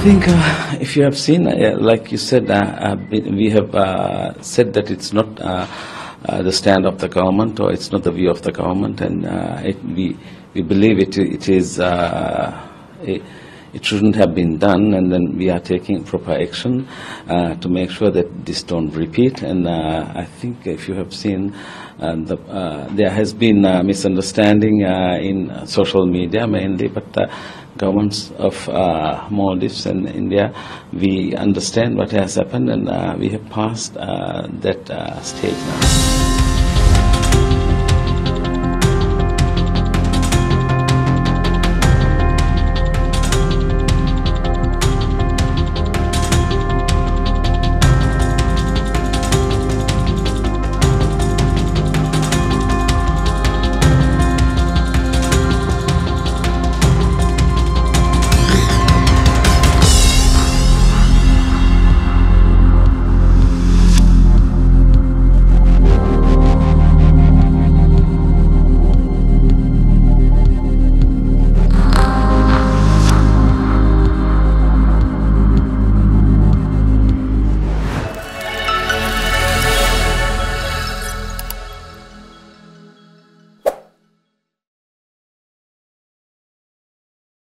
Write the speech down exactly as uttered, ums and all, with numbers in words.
think uh, if you have seen, uh, like you said, uh, uh, we have uh, said that it's not uh, uh, the stand of the government, or it's not the view of the government, and uh, it, we we believe it it is uh, it, it shouldn't have been done, and then we are taking proper action uh, to make sure that this don't repeat. And uh, I think if you have seen, uh, the, uh, there has been uh, misunderstanding uh, in social media mainly, but uh, governments of uh, Maldives and India, we understand what has happened, and uh, we have passed uh, that uh, stage now.